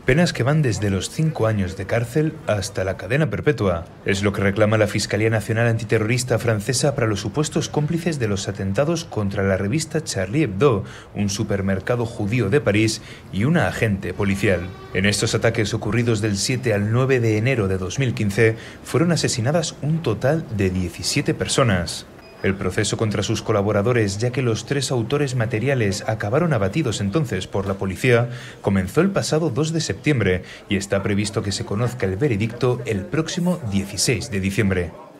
Penas que van desde los 5 años de cárcel hasta la cadena perpetua. Es lo que reclama la Fiscalía Nacional Antiterrorista francesa para los supuestos cómplices de los atentados contra la revista Charlie Hebdo, un supermercado judío de París y una agente policial. En estos ataques ocurridos del 7 al 9 de enero de 2015, fueron asesinadas un total de 17 personas. El proceso contra sus colaboradores, ya que los 3 autores materiales acabaron abatidos entonces por la policía, comenzó el pasado 2 de septiembre y está previsto que se conozca el veredicto el próximo 16 de diciembre.